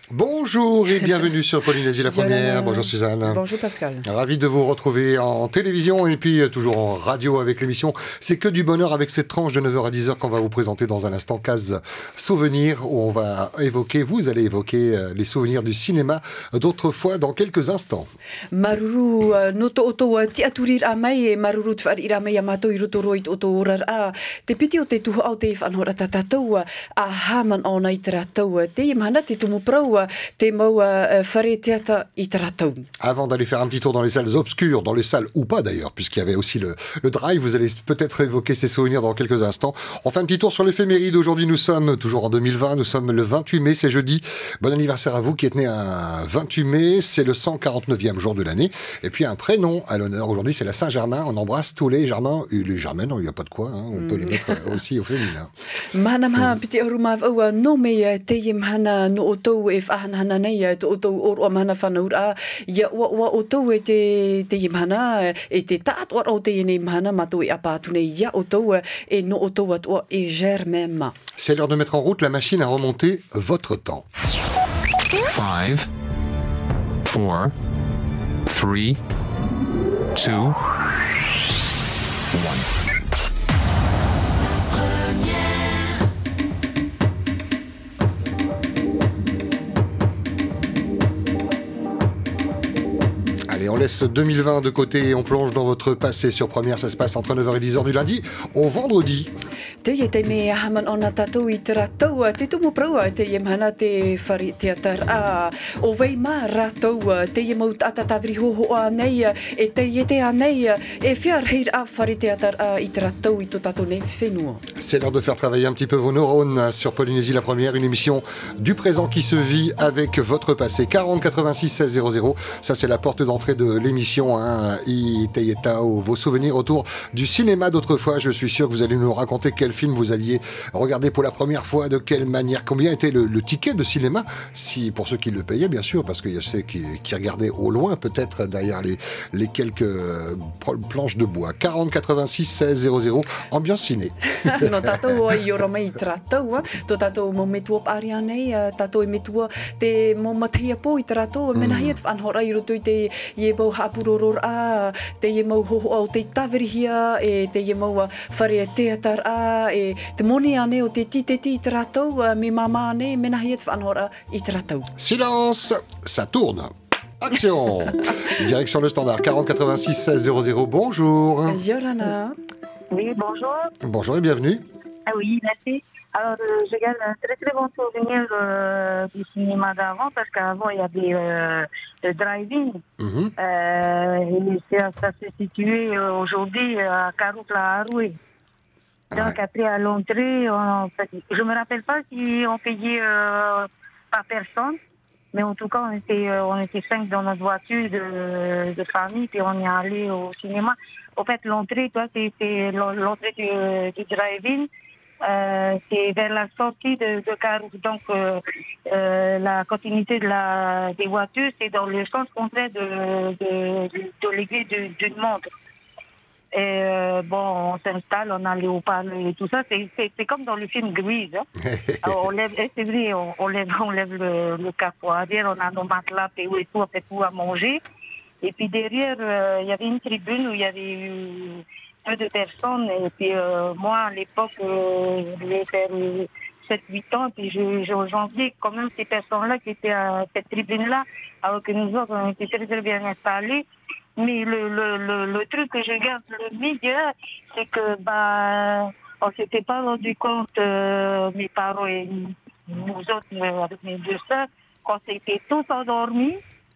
Bonjour et bienvenue sur Polynésie la première. Bonjour Suzanne. Bonjour Pascal. Ravi de vous retrouver en télévision et puis toujours en radio avec l'émission C'est que du bonheur avec cette tranche de 9h à 10h qu'on va vous présenter dans un instant, case souvenirs, où on va évoquer, vous allez évoquer les souvenirs du cinéma d'autrefois dans quelques instants. Maruru noto oto ti aturir a mai e maruru te whari ira mai a mātou i roto roit oto orar a te piti o te tuho au te whanhora tatatou a haman o nei te ratou te imana te tumu prau te maua whare teata i te ratou. Avant d'aller faire un petit tour dans les salles obscures, dans les salles ou pas d'ailleurs, puisqu'il y avait aussi le drive, vous allez peut-être évoquer ces souvenirs dans quelques instants. On fait un petit tour sur l'éphéméride. Aujourd'hui nous sommes toujours en 2020, nous sommes le 28 mai, c'est jeudi. Bon anniversaire à vous qui êtes né un 28 mai, c'est le 149e jour de l'année. Et puis un prénom à l'honneur aujourd'hui, c'est la Saint-Germain. On embrasse tous les Germains. Les Germains, non, il n'y a pas de quoi, hein. On peut les mettre aussi au féminin. Mahana piti arumav aua no me te imana no otou e whahanahana nei te otou oro mahana whanaura ia wa otou e te imana e te tātua o te ine imana matou e apatu nei ia otou e no otou atua e germain. C'est l'heure de mettre en route la machine à remonter votre temps. 5, 4, 3, 2, 1. Allez, on laisse 2020 de côté et on plonge dans votre passé sur Première. Ça se passe entre 9h et 10h du lundi au vendredi. Te te me haman ona tatou i te ratou te tumu praua te imana te whari teatar a o vei mā ratou te mau atatavri hoho anei e te anei e whiar heir a whari teatar a i te ratou i to tatou nei whenua. C'est l'heure de faire travailler un petit peu vos neurones sur Polynésie la première, une émission du présent qui se vit avec votre passé. 40 86 16 00, ça c'est la porte d'entrée de l'émission, hein. I Teietao, vos souvenirs autour du cinéma d'autrefois. Je suis sûr que vous allez nous raconter quel film vous alliez regarder pour la première fois, de quelle manière, combien était le ticket de cinéma, si pour ceux qui le payaient bien sûr, parce qu'il y a ceux qui regardaient au loin peut-être derrière les quelques planches de bois. 40 86 16 00, ambiance ciné. No tatou i ora mai tratou to tatou mo metua paria nei tatou metua te mo matia po i tratou menahi te anhora i roto i te ye bau hapuroror a te ye mau hoho au te taverihia e te ye mau whare teatar a e te moni ane o te titeti i tratou me mama ane menahi te anhora i tratou. Silence, ça tourne. Action. Direction le standard 40 86 16 00. Bonjour. Yorana. Oui, bonjour. Bonjour et bienvenue. Ah oui, merci. Alors, je garde un très très bon souvenir du cinéma d'avant parce qu'avant il y avait le drive-in. Et ça se situait aujourd'hui à Karouk-la-Haroué. Donc après à l'entrée, je me rappelle pas si on payait par personne, mais en tout cas on était 5 dans notre voiture de famille puis on est allé au cinéma. En fait, l'entrée, c'est l'entrée du drive-in. C'est vers la sortie de Karouk. Donc, la continuité des voitures, c'est dans le sens contraire de l'aiguille d'une montre. Et bon, on s'installe, on a les haut-parleurs et tout ça. C'est comme dans le film Grease. Hein. Alors, c'est vrai, on lève le capot arrière, on a nos matelas et tout, on fait tout à manger. Et puis derrière, il y avait une tribune où il y avait eu peu de personnes. Et puis moi, à l'époque, je devais faire 7-8 ans. Puis j'enviais quand même ces personnes-là qui étaient à cette tribune-là, alors que nous autres, on était très très bien installés. Mais le truc que je garde le meilleur, c'est que on s'était pas rendu compte, mes parents et nous autres, avec mes deux sœurs, qu'on s'était tous endormis.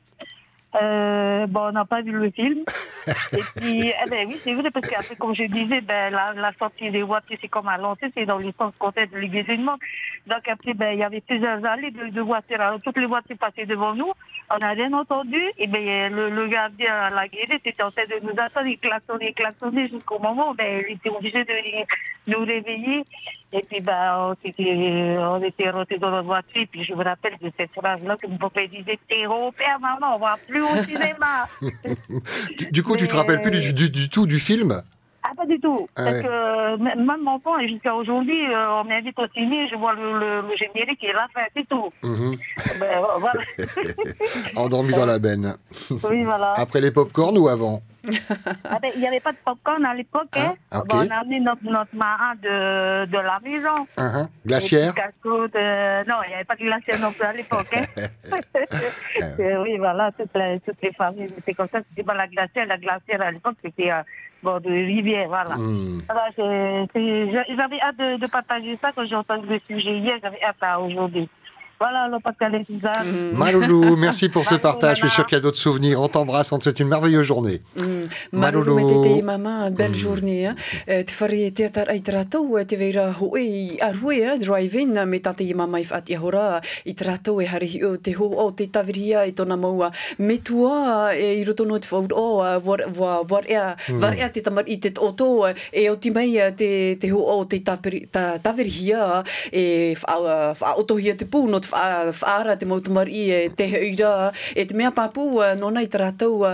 On n'a pas vu le film. Et puis, oui, c'est vrai, parce qu'après, comme je disais, la sortie des voitures, c'est comme à l'entrée, c'est dans le sens contraire de l'église du monde. Donc après, il y avait plusieurs allées de voitures. Alors, toutes les voitures passaient devant nous. On n'a rien entendu. Et le gardien à la guérite était en train de nous attendre. Il klaxonnait jusqu'au moment où il était obligé de nous réveiller. Et puis, on était rentrés dans notre voiture. Et puis, je me rappelle de cette phrase-là que mon papa disait, t'es européen, maman, on va plus au cinéma. Du coup, tu te rappelles plus du tout du film? Ah pas du tout. Ah Parce ouais. que même mon enfant, et jusqu'à aujourd'hui, on m'invite au ciné, je vois le générique et la fin, c'est tout. Mhm. Ben, voilà. Endormi dans la benne. Oui, voilà. Après les pop-corn ou avant? Ah ben, il n'y avait pas de popcorn à l'époque. Hein. Ah, ok. Bon, on a amené notre marin de la maison. Glacière? Les petits casse-croûtes, non, il n'y avait pas de glacière non plus à l'époque. Hein. Oui, voilà, toutes les familles, c'était comme ça. C'était pas la glacière. La glacière à l'époque, c'était bord de rivière, voilà. Voilà, j'avais hâte de partager ça quand j'ai entendu le sujet hier. J'avais hâte à aujourd'hui. Voilà, le Pascal et Suzanne. Maloulou, merci pour ce partage. Je suis sûr qu'il y a d'autres souvenirs. On t'embrasse, on te souhaite une merveilleuse journée. Maloulou metete mama, belle journée. Te whare te atar ai tratou, te veira hoe I arue, drive-in, me tate I mama I whaat I hora, I tratou e harihi o te ho o te tawiria I tona maua. Me tua e I roto no te whaur o, war ea te tamar I te oto, e o ti mai te ho o te tawiria, e whaotohia te pū, no te whaara te mautumar I te heira, e te mea papu, nona I tratou,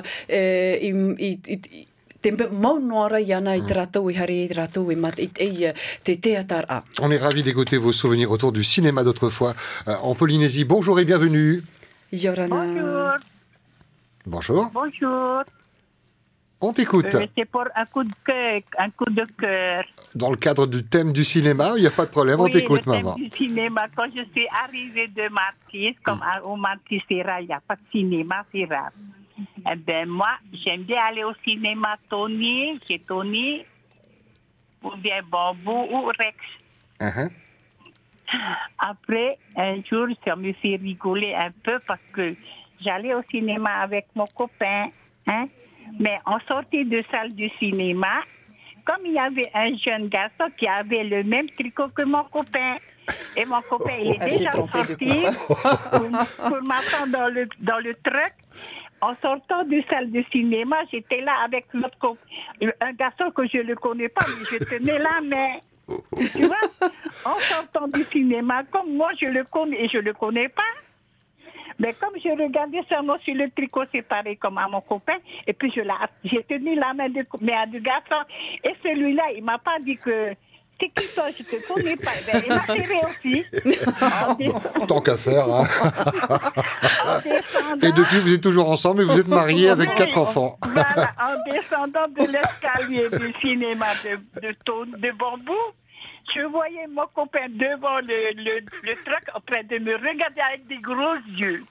te maunoara I ana I tratou I hare I tratou I mat I te teatar a. On est ravis d'écouter vos souvenirs autour du cinéma d'autrefois en Polynésie. Bonjour et bienvenue. Yorana. Bonjour. Bonjour. On t'écoute. C'est pour un coup de cœur. Dans le cadre du thème du cinéma, il n'y a pas de problème, on t'écoute, maman. Du cinéma, quand je suis arrivée de Martis, comme au Martis, c'est rare, il n'y a pas de cinéma, c'est rare. Eh bien, moi, j'aime bien aller au cinéma chez Tony, ou bien Bambou ou Rex. Après, un jour, ça me fait rigoler un peu parce que j'allais au cinéma avec mon copain, hein. Mais en sortie de salle du cinéma, comme il y avait un jeune garçon qui avait le même tricot que mon copain, et mon copain, il est déjà sorti pour m'attendre dans le truck. En sortant de salle de cinéma, j'étais là avec un garçon que je ne connais pas, mais je tenais la main. Tu vois, en sortant du cinéma, comme moi je le connais et je ne le connais pas, mais comme je regardais seulement sur le tricot, c'est pareil comme à mon copain, et puis j'ai tenu la main du garçon, et celui-là, il ne m'a pas dit que c'est qui toi, je ne te connais pas. Ben, il m'a serré aussi. Tant qu'à faire. Hein. Et depuis, vous êtes toujours ensemble et vous êtes mariés avec 4 enfants. Voilà, en descendant de l'escalier du cinéma de Bambou, je voyais mon copain devant le truck en train de me regarder avec des gros yeux.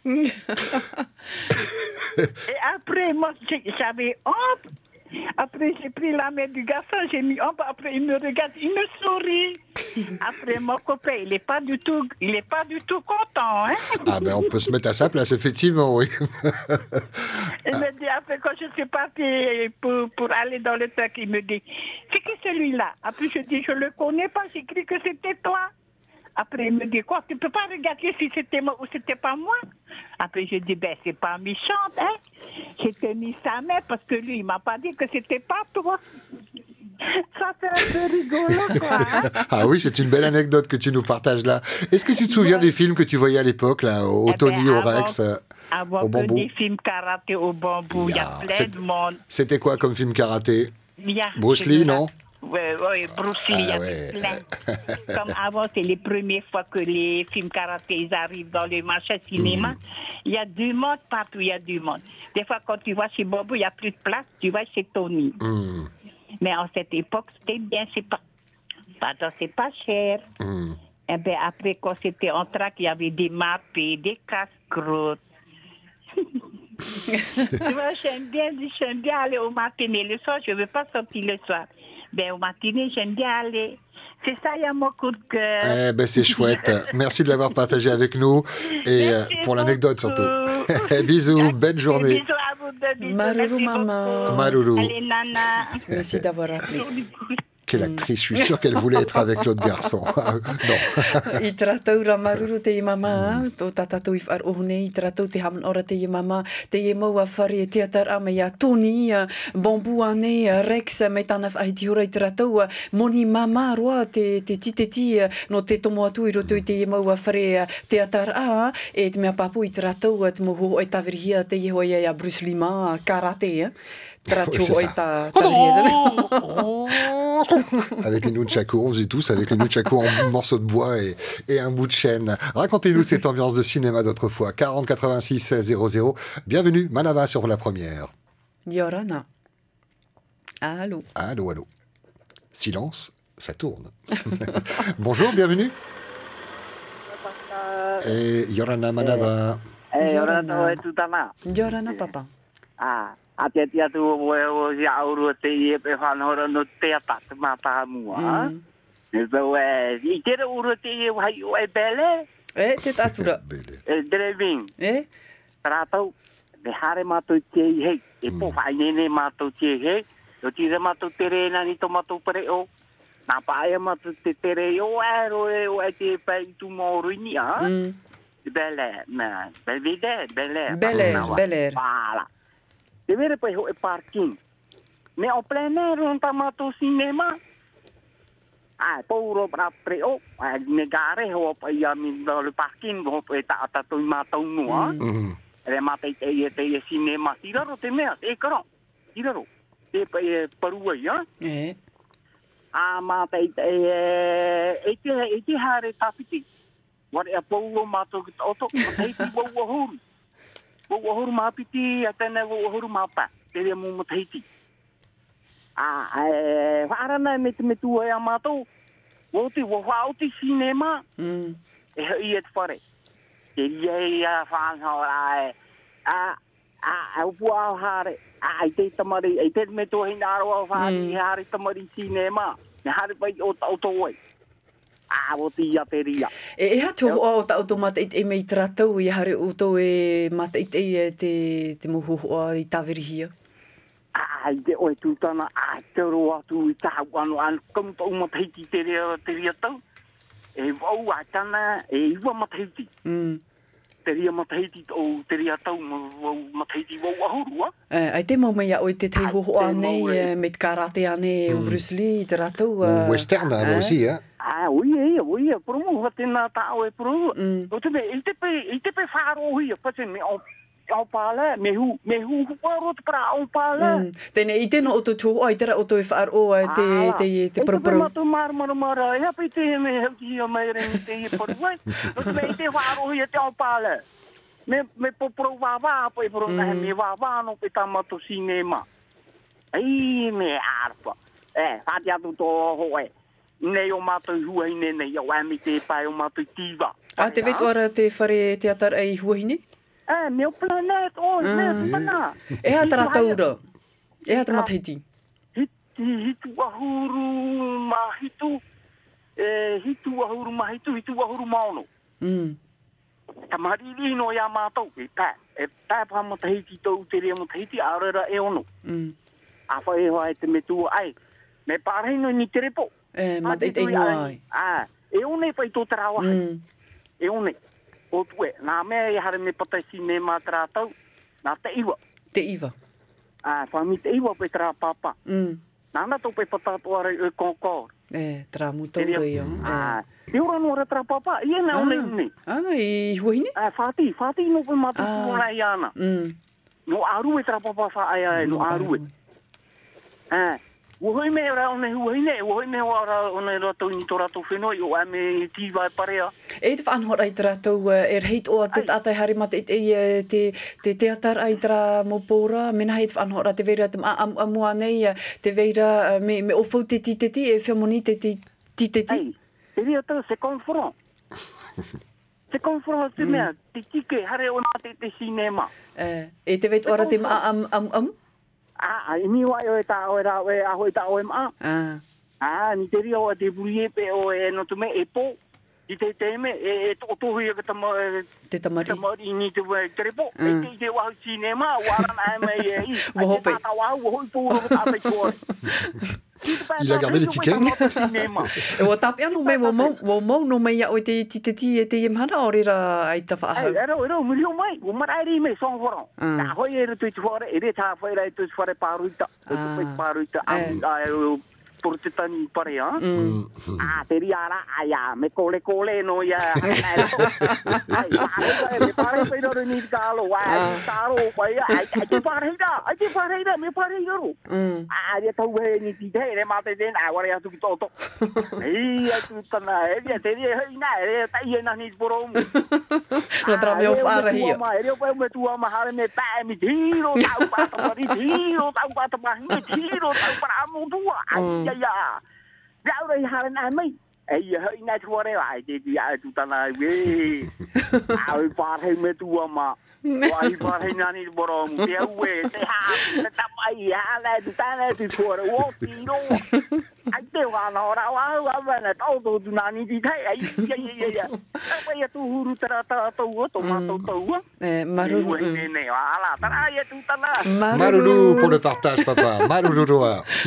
Et après, moi, j'avais honte. Après, j'ai pris la main du garçon, j'ai mis honte. Après, il me regarde, il me sourit. Après, mon copain, il n'est pas du tout content. Hein? Ah ben, on peut se mettre à sa place, effectivement, oui. Il me dit, après, quand je suis partie pour aller dans le truck, il me dit, c'est qui celui-là? Après, je dis, je ne le connais pas, j'ai cru que c'était toi. Après, il me dit, quoi, tu ne peux pas regarder si c'était moi ou c'était pas moi? Après, je dis, ben, c'est pas méchante, hein. J'ai tenu sa main parce que lui, il m'a pas dit que c'était pas toi. Ça fait un peu rigolo, quoi. Hein? Ah oui, c'est une belle anecdote que tu nous partages là. Est-ce que tu te souviens des films que tu voyais à l'époque, là, au Tony, au Rex, avant au Bambou? Des films karaté au Bambou, il y a plein de monde. C'était quoi comme film karaté? Bruce Lee, non? Oui, Bruce Lee, il y avait plein. Comme avant, c'est les premières fois que les films karaté ils arrivent dans les marchés cinéma. Il y a du monde partout, il y a du monde. Des fois, quand tu vas chez Bambou, il n'y a plus de place, tu vas chez Tony. Mais en cette époque, c'était bien, c'est pas cher. Et bien après, quand c'était en track, il y avait des mappés, des casse-croûtes. Tu vois, j'aime bien aller au matinée. Le soir, je ne veux pas sortir le soir. Ben, au matinée, j'aime bien aller. C'est ça, il y a mon coup de cœur. Eh ben, c'est chouette. Merci de l'avoir partagé avec nous. Et pour l'anecdote, surtout. Bisous, belle journée. Bisous à vous deux. Bisous. Maruru, maman. Maruru. Allez, nana. Merci d'avoir appelé. Quelle actrice, je suis sûr qu'elle voulait être avec l'autre garçon. Non. I tratou ra maruru te i mama, tō tātou I wharohone, I tratou te haman ora te I mama, te I maua whare te atar ame ia Tony, Bambou ane, Rex, me tāna whaiti hora I tratou, moni mama roa te titeti no te tomo atu I roto I te I maua whare te atar a, e te mea papu I tratou, te moho e tawirihia te I hoia ia Bruce Lee ma, karate, Avec les nunchakus, on faisait tous avec les nunchakus en morceaux de bois et un bout de chêne. Racontez-nous cette ambiance de cinéma d'autrefois. 40 86 16 00. Bienvenue, Manava sur la première. Yorana. Allô. Allô, allô. Silence, ça tourne. Bonjour, bienvenue. Et Yorana Manava. Yorana tutana. Yorana papa. Ah, atia tu o ya uru te pe fanora no te ata mata mua. So I te uru te hai o bele. Te tatura. Driving. Trato de hare mato te hei. E po fai ne mato te hei. O ti mato tere na ni to mato pre o. Na paia mato te tere o o te pe tu mo ruini a. Belle, na, belle. Voilà. De ver poi o parking. Mais en plein air on tamato cinéma. Ah, pauro pra preo, negare ho poi dans le parking ho poi ta to mato no. Le mate te cinéma. Tiraro te me, écran. Tiraro. Te poi parua ya. Ah, mate te hare tapiti. What a polo mato auto, hey, wo mapiti, atene wo mapa, te mo mataiti. Varana metu ya mato, woti wo wauti cinema, iet fare. Te ya fan hora, wo hare, te tamari, te metu hinaro fani, hare tamari cinema, hare pai auto way. O te ia peria. E ha tō o ta automata e mei tratau I hare o tō e mata te mohu o I tawirihia. Te oe tūtana, te roa tū I tahu anu kum tō matahiti te rea tau. E wau a tana, e iwa matahiti. Te rea matahiti o te rea tau matahiti wau ahurua. Ai te mau mea oe te hoho ane, me te karate ane, o Bruce Lee, te ratau. O western aussi, hein? Oui, promo hatena ta o pro. O te pe faro hi, pase me o pala, me hu paro pra o pala. Tene I te no o to ai tera o to faro te pro. Te to mar ya pe te me hi o mai re te por vai. O te te faro hi te o pala. Me po provava po pro na me va no pe tamato cinema. Ai me arpa. Fatia tu to hoe. Nei o mātou huahine nei o ami te pai o mātou tīwa. Te vetu ara te whare te atar ai huahine? Me o planet o, me o mana. E ha tara taura? E ha tara matahiti? Hitu ahuru mahitu. Hitu ahuru mahitu, hitu ahuru maono. Ta mariri no ia mātou, e pā pā matahiti tau te rea matahiti, arara e ono. A whae hoa e te metua ai. Me pārheino ni te repo. Mata I te ingoai. E one pai tō tarawa. E one. O tue. Nā mea I hare me patai cinema tara tau. Nā te iwa. Te iwa. Whami te iwa pai tara papa. Nāna tō pai patatoa rei e kōkōr. Tara mutau rei o. Te ora no ra tara papa. Ie nā one. I huahine? Whāti no pai matu tūra I ana. No arue tara papa whaai no arue. Wohoi me ora one huahine, wohoi me ora one rato ni tō rato whenoi o ame tīwai parea. E te whanhora I te ratou heit o te atai hari mata I te teatar ai tera mopora, mena hei te whanhora te veira te amua nei, te veira me ofau te titeti, e whiamoni te titeti. Te rea tau, se konfron. Se konfron te mea, te tike, hare o nā te cinema. E te veit ora te am? Ni wa o ta o ra we a ho ta o ma. Ni te ria o te burie pe o no tu me e po. I te me e to hi ka tama te tamari. Tamari ni te we trepo. E te wa cinema wa na me e. Wo pe. Ta wa wo po ta pe ko. Il a gardé les tickets. E o tape anu me wo mo no me ia o te titeti e te imhana o rira ai ta wha. Era muri o mai, o marai me song foro. Na hoi e tu fore, e re ta foi rai tu fore paruita. Tu pe paruita por te tani pare, ha? Te riara, aia, me kole no ia. Ai, pare pe no ni kalo, taro, ai te pare da, me pare ro. Dia tau he ni ti te, mate den, ware atu ki toto. Ei, atu tana, te hei na, tai na ni poro. Lo tra meu fare io. Ma io poi me tua ma hare me pa mi tiro, tau pa mi tiro, tau pa mo tua. Ai ya. Dau dai hare na mai. Ei, hei na tuare ai, te dia tu tana we. Ai pa hei me tua ma. Wai pa hei na ni poro, te we, te ha, te tapai, ala tu tana tu tuare, wo tiro. Ai te wa na ora wa na tau tu na ni ti tai ai ya. Ai tu huru tara tau to ma tau. Maruru. Maruru pour le partage, papa. Maruru.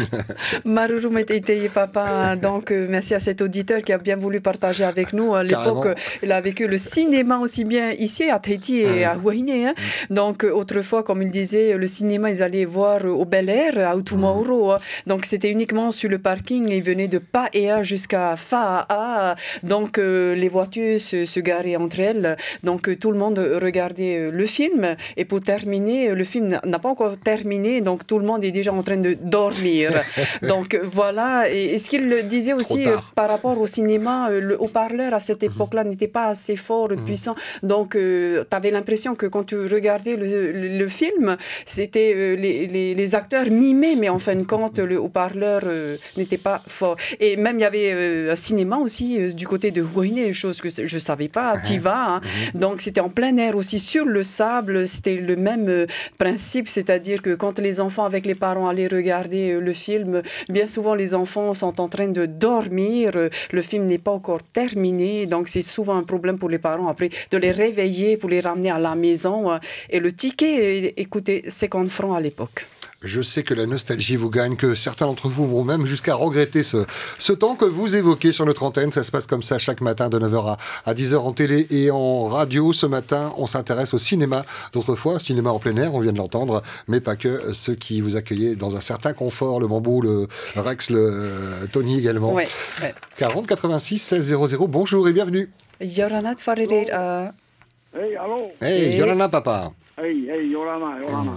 Maruru Metei, papa. Donc, merci à cet auditeur qui a bien voulu partager avec nous. À l'époque, il a vécu le cinéma aussi bien ici à Tahiti et à Huahine. Hein. Donc, autrefois, comme il disait, le cinéma, ils allaient voir au Bel Air, à Utumauro. Donc, c'était uniquement sur le parking. Ils venaient de Paea jusqu'à Faa'a. Donc, les voitures se garaient entre elles. Donc, tout le monde regardait le film. Et pour terminer, le film n'a pas encore terminé. Donc, tout le monde est déjà en train de dormir. Donc, voilà. Et ce qu'il disait aussi par rapport au cinéma, le haut-parleur à cette époque-là n'était pas assez fort, puissant. Donc, tu avais l'impression que quand tu regardais le film, c'était les acteurs mimés, mais en fin de compte, le haut-parleur n'était pas fort. Et même, il y avait un cinéma aussi du côté de Huahine, chose que je ne savais pas, Tiva. Hein. Donc, c'était en plein air aussi, sur le sable. C'était le même principe, c'est-à-dire que quand les enfants avec les parents allaient regarder le film, bien souvent, les enfants sont en train de dormir. Le film n'est pas encore terminé. Donc, c'est souvent un problème pour les parents après de les réveiller pour les ramener à la maison. Et le ticket coûtait 50 francs à l'époque. Je sais que la nostalgie vous gagne, que certains d'entre vous vont même jusqu'à regretter ce temps que vous évoquez sur notre antenne. Ça se passe comme ça chaque matin de 9h à 10h en télé et en radio. Ce matin, on s'intéresse au cinéma d'autrefois, cinéma en plein air, on vient de l'entendre, mais pas que, ceux qui vous accueillaient dans un certain confort, le Bambou, le Rex, le Tony également. Ouais. 40 86 16 00, bonjour et bienvenue. Yoranat Farirera. Hey, allô. Hey, Yorana, papa. Hey, Yorana.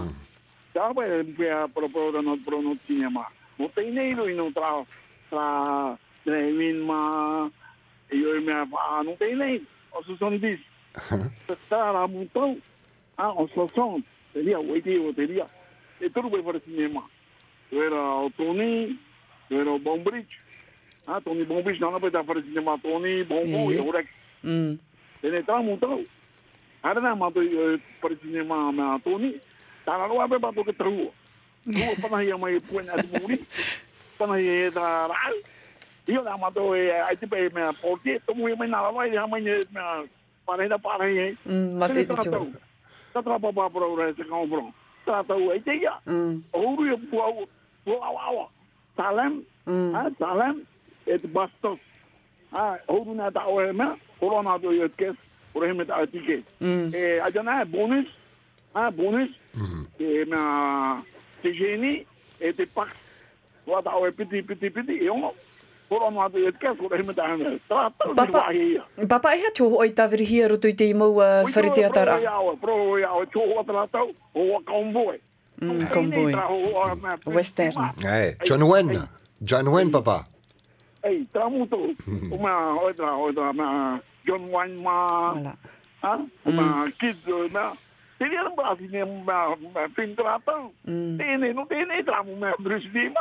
Sabe pro no cinema. Não tem nem no tra driving ma eu me não tem nem. O som diz. Está lá montão. O som seria o ideia teria. E tudo bem para cinema. Era o Tony, era o Bombridge. Tony Bombridge não vai dar para cinema. Tony Bombo e o Rex. Ele está montão. Ada nama tu para cinema ma Tony. Tara lo abe bato ke trua. Trua pana ia mai puan atu muri. Pana ia da ral. Io na mato ai te pe me porti to mu mai na vai ha mai me para ia. Mate isso. Tatra papa pro re se compro. Trata o ai te ia. Ouro ia puau. Salam. Salam et bastos. Ouro na da o me. Corona do ia kes. Por heme da ticket. Ajana bonus. Bonus. Et ma TGNI était pas voilà petit et on pour on a de qu'est-ce qu'on aime dans Papa e tu oi tavri hier o te mo farite atara pro ya tu o trata o comboy western John Wayne papa tramuto uma outra John Wayne ma ma kids ma seria um brasileiro pintrata tem não tem nem tramo mesmo brasileiro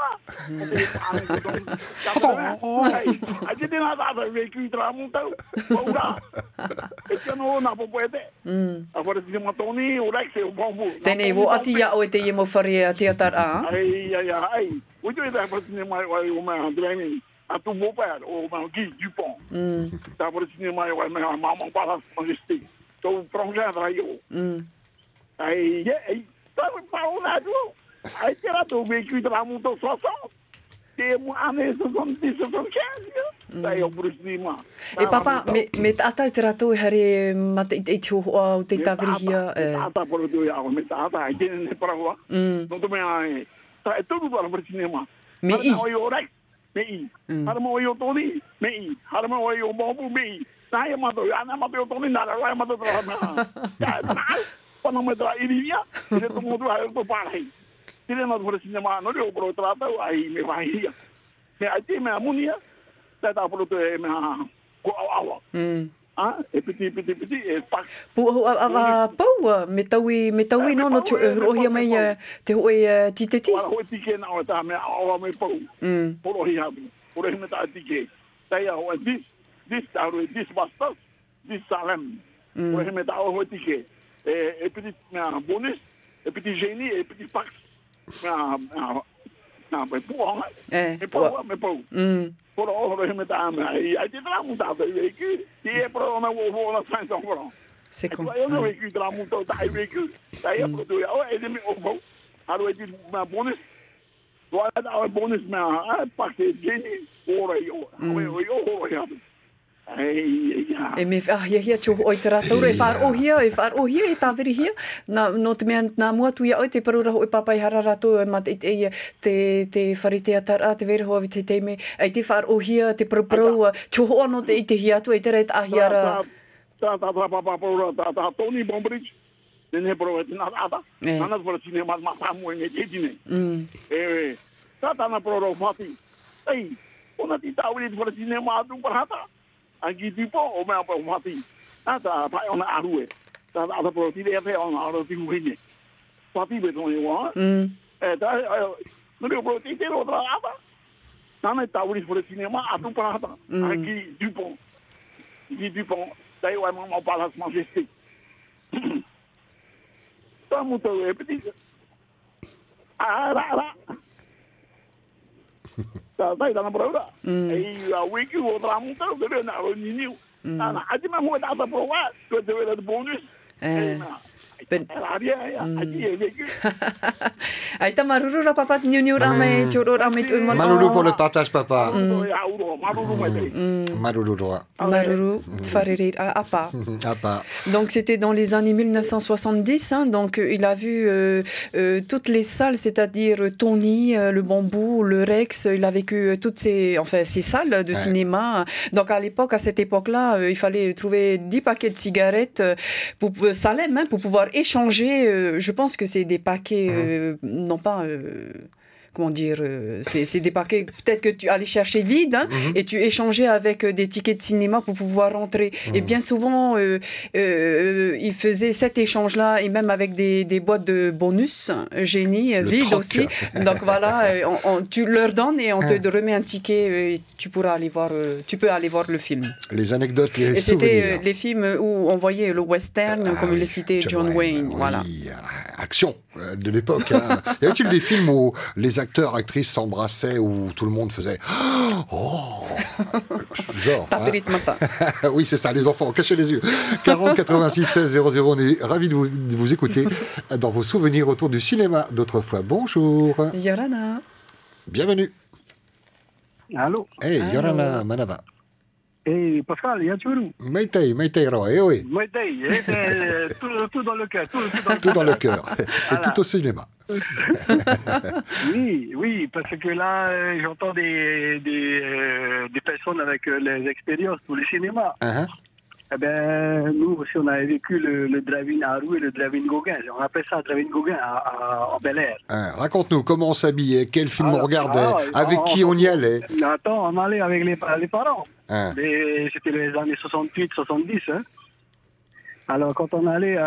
a gente não dá para ver que tramo então ora esse não na popoete agora se chama Tony o Rex o Bambu tem o atia o te mo faria teatro ai o que é para cinema o meu driving a tu vou para o meu Guy Dupont tá para cinema o meu mamão para majesté então projeto aí Aí, sabe para o lado? Aí será que eu vejo que o tramo está só. Tem a mesa são chance. Daí eu por cima. E papa, me ata tratou hari mate e tu o te tavria. Ata por do ya, me ata aí tem para lá. Não tomei aí. Tá tudo para o cinema. Me o Rex. mei. Haramo yo toni, mei. Haramo yo bombu, mei. Saya mato, ana mato yo toni nada, saya mato trama. Ya, quando me dá iria, ele tomou do raio do parei. Ele não foi cinema, não deu pro trata, aí me vai ia. Me aí me amunia, tá pro to me ko awa. Ah, e piti, e pak. Pau, me taui no tu rohia mai te hoi titeti. Wala hoi tike na o ta me awa me pau. Porohia, porohia me ta tike. Tai a o this bastard, this salem. Porohia me ta o hoi tike. E piti bonus, e piti genie, e piti pak. Me pau, me pau. Por ora me dá aí te dá mudado aí que é pro na vou na São Paulo. C'est con. Eu não vejo que dá muito daí vejo. Daí é pro ele me ovo. Aro de uma bonus. Vai dar um bonus na parte genie ora eu. Eu. E me hia tu oi te rataura e whar ohia e tāwiri hia no te mea nā mua tuia oi te parura hoi papai hara rato e mat te wharitea tara te vera hoa te teime e te whar ohia te paruparo tu hoa no te i te hia tu e te reit ahiara tā papa parura tā Tony Bombridge nene pro e tina ata nana pro cinema matamu e te dine tā na pro fati ei ona ti tāwiri pro cinema atu parata Angi tipo o mea pa mati. Ata pa ona arue. Ta ata pro ti de pe ona aro ti huine. Pati be toni wa. Ta no le pro ti te ro tra ata. Nana tauri for cinema atu pa ata. Angi tipo. Angi tipo. Dai wa mama palas majestic. Ta muto e petit. Ara. Dai dana prova. E a wiki o tramuta deve na reunião. Ana, a gente não vai dar para provar, que deve dar bônus. Aita maruru ra papa niu rame choro rame tu mo. Maruru pour le partage papa. Maruru fariri apa. Donc c'était dans les années 1970 donc il a vu toutes les salles, c'est-à-dire Tony, le Bambou, le Rex, il a vécu toutes ces salles de cinéma. Donc à l'époque, à cette époque-là, il fallait trouver 10 paquets de cigarettes pour Salem pour pouvoir échanger. Je pense que c'est des paquets non pas comment dire, c'est des paquets peut-être que tu allais chercher vides et tu échangeais avec des tickets de cinéma pour pouvoir rentrer. Et bien souvent, ils faisaient cet échange-là et même avec des boîtes de bonus, génie, vides aussi. Donc voilà, tu leur donnes et on te remet un ticket et tu peux aller voir le film. Les anecdotes, les et souvenirs. C'était les films où on voyait le western, comme il le citait John Wayne. Voilà. Action de l'époque. Y avait-il des films où les acteurs, actrices s'embrassaient, où tout le monde faisait genre. Oui, c'est ça, les enfants, cachez les yeux. 40 86 16 00, on est ravis de vous écouter dans vos souvenirs autour du cinéma d'autrefois. Bonjour. Yorana. Bienvenue. Allô. Hey, Yorana Manaba. Hey, Pascal, Yachuru. Meitei Roy, eh oui. Meitei, tout dans le cœur. Tout dans le cœur. Et tout au cinéma. Oui, parce que là, j'entends des personnes avec les expériences pour le cinéma. Eh ben, nous aussi, on avait vécu le drive-in à Rouen et le drive-in Gauguin. On appelle ça drive-in Gauguin en Bel Air. Raconte-nous, comment on s'habillait, quel film on regardait, avec qui on y allait. Attends, on allait avec les parents. C'était les années 68, 70. Alors, quand on allait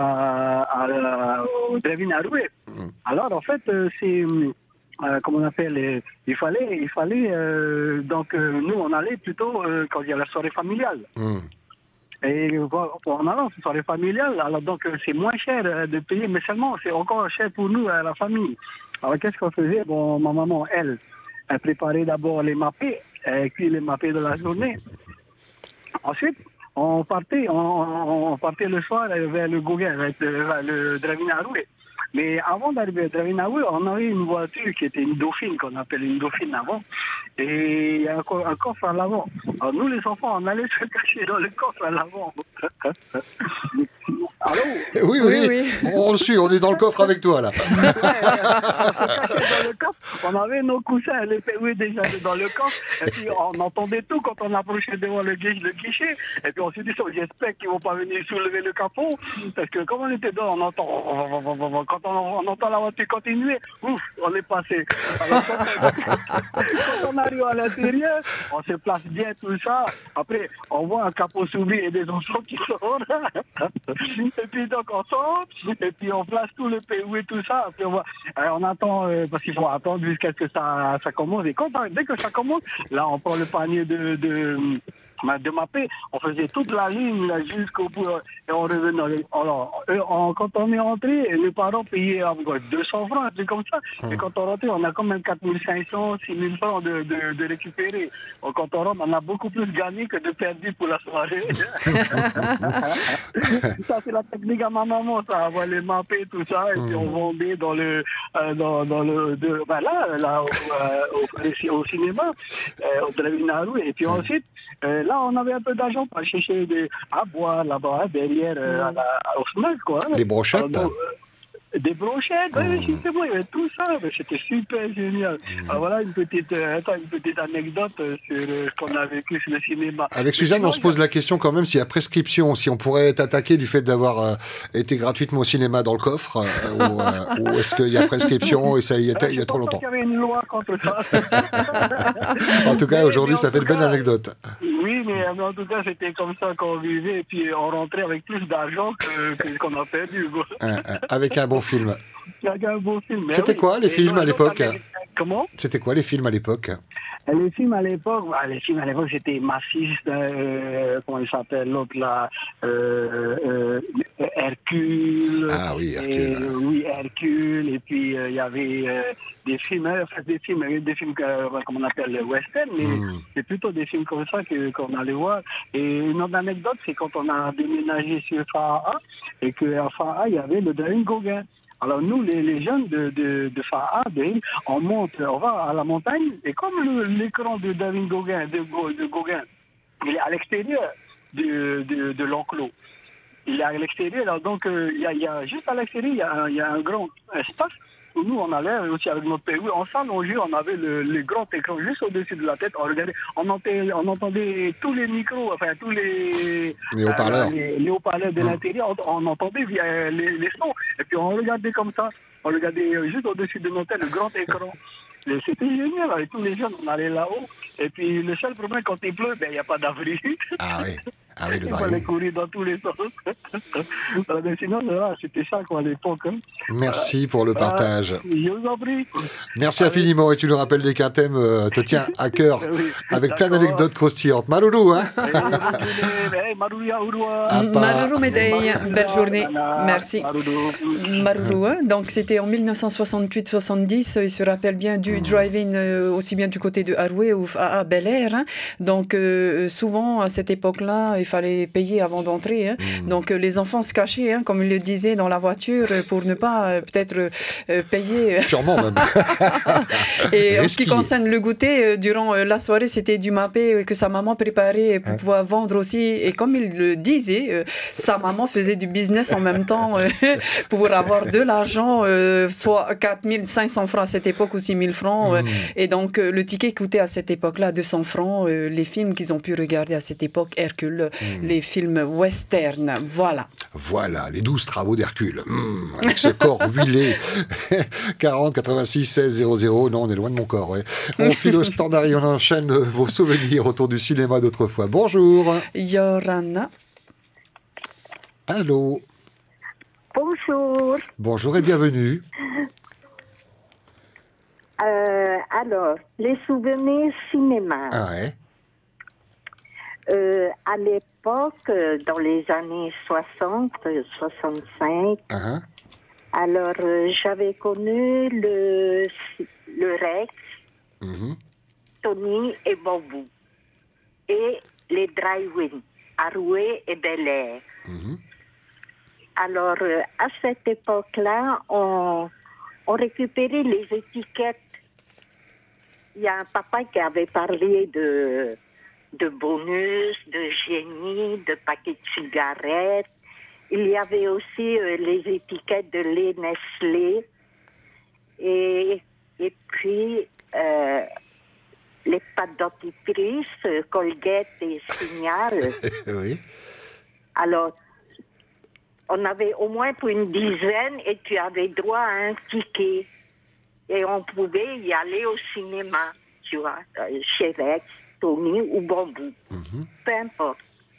au drive-in à Rouen, alors en fait, c'est... comment on appelle, il fallait donc nous on allait plutôt quand il y a la soirée familiale. Et en allant cette soirée familiale, alors donc c'est moins cher de payer, mais seulement c'est encore cher pour nous, la famille. Alors qu'est-ce qu'on faisait? Bon, ma maman, elle préparait d'abord les mappés, et puis les mappés de la journée. Ensuite, on partait le soir vers le Gauguin, vers le drive-in à Rouen. Mais avant d'arriver à Dravinaoui, on avait une voiture qui était une Dauphine, qu'on appelle une Dauphine avant. Et il y a un coffre à l'avant. Alors nous, les enfants, on allait se cacher dans le coffre à l'avant. Allô? Oui. On le suit, on est dans le coffre avec toi, là. On se cachait dans le coffre. On avait nos coussins, les PW déjà dans le coffre. Et puis on entendait tout quand on approchait devant le guichet. Et puis on s'est dit, j'espère qu'ils vont pas venir soulever le capot. Parce que comme on était dedans, on entend... Quand on entend la voiture continuer, ouf, on est passé. Alors, quand on arrive à l'intérieur, on se place bien, tout ça. Après, on voit un capot s'ouvrir et des enfants qui sortent. Et puis donc on sort, et puis on place tout le PW et tout ça. Puis on attend, parce qu'il faut attendre jusqu'à ce que ça commence. Et dès que ça commence, là on prend le panier de mapper, on faisait toute la ligne là, jusqu'au bout et on revenait. Alors, quand on est rentré, les parents payaient 200 francs, un truc comme ça. Et quand on rentrait, on a quand même 4500, 6000 francs de récupérer. Quand on rentre, on a beaucoup plus gagné que de perdu pour la soirée. Ça, c'est la technique à ma maman, ça. On va les mapper, tout ça, et puis on vendait dans le au cinéma, au Dravinaoui. Et puis ensuite, là, on avait un peu d'argent pour chercher à boire là-bas, derrière, au snack, quoi. Les brochettes. Des brochettes, oui, justement, il y avait tout ça. C'était super génial. Alors voilà une petite anecdote sur ce qu'on a vécu sur le cinéma. Avec Suzanne, on se pose la question quand même s'il y a prescription, si on pourrait t'attaquer du fait d'avoir été gratuitement au cinéma dans le coffre, ou est-ce qu'il y a prescription et ça il y a trop longtemps. Il y avait une loi contre ça. En tout cas, aujourd'hui, ça fait une belle anecdote. Oui, mais en tout cas, c'était comme ça qu'on vivait et puis on rentrait avec plus d'argent qu'on a perdu. Avec un bon film. Avec un bon film. C'était quoi les films à l'époque? Comment? C'était quoi les films à l'époque? Les films à l'époque, c'était Massif, comment il s'appelle l'autre là, Hercule. Ah oui, Hercule. Oui, Hercule. Et puis il y avait des films, comme on appelle western, mais c'est plutôt des films comme ça qu'on allait voir. Et une autre anecdote, c'est quand on a déménagé sur Fa'a et qu'à Fa'a, il y avait le Daring Gauguin. Alors nous, les jeunes de Fa'a, on va à la montagne, et comme l'écran de Daring Gauguin, de Gauguin, il est à l'extérieur de l'enclos. Il est à l'extérieur, donc il y a juste à l'extérieur, il y a un grand espace où nous on allait aussi avec notre PW, on s'allongeait, on avait le grand écran juste au-dessus de la tête, on regardait, on entendait tous les micros, enfin tous les haut-parleurs. Les haut-parleurs de l'intérieur, on entendait via les sons, et puis on regardait comme ça, on regardait juste au-dessus de notre tête le grand écran. Et c'était génial, avec tous les jeunes, on allait là-haut, et puis le seul problème quand il pleut, il n'y a pas d'abri. Ah oui. Ah oui, il fallait courir dans tous les sens. Mais sinon, c'était ça quoi, à l'époque. Merci pour le partage. Je vous en prie. Merci infiniment. Et tu nous rappelles dès qu'un thème te tient à cœur, avec plein d'anecdotes croustillantes. Maloulou, hein? Maruru Medei, belle journée. Merci. Maruru, donc c'était en 1968-70. Il se rappelle bien du drive-in, aussi bien du côté de Arouet ou à Bel Air. Hein. Donc souvent, à cette époque-là, il fallait payer avant d'entrer. Hein. Donc les enfants se cachaient, hein, comme il le disait, dans la voiture pour ne pas peut-être payer. Sûrement même. Et en ce qui concerne le goûter, durant la soirée, c'était du mapé que sa maman préparait pour pouvoir vendre aussi. Et comme il le disait, sa maman faisait du business en même temps pour avoir de l'argent, soit 4500 francs à cette époque ou 6000 francs. Et donc le ticket coûtait à cette époque-là 200 francs. Les films qu'ils ont pu regarder à cette époque, Hercule, les films western, voilà. Voilà, les 12 travaux d'Hercule, avec ce corps huilé. 40 86 16 00, non, on est loin de mon corps, ouais. On file au standard et on enchaîne vos souvenirs autour du cinéma d'autrefois. Bonjour. Yorana. Allô. Bonjour. Bonjour et bienvenue. Alors, les souvenirs cinéma. Ah ouais. À l'époque, dans les années 60, 65, alors j'avais connu le Rex, Tony et Bobou, et les drive-in, Arouet et Bel Air. Alors, à cette époque-là, on récupérait les étiquettes. Il y a un papa qui avait parlé de bonus, de génie, de paquets de cigarettes. Il y avait aussi les étiquettes de lait Nestlé. Et puis, les pâtes dentifrice, Colgate et Signal. Oui. Alors, on avait au moins pour une dizaine et tu avais droit à un ticket. Et on pouvait y aller au cinéma, tu vois, chez Rex, Tony ou Bambou. Peu importe.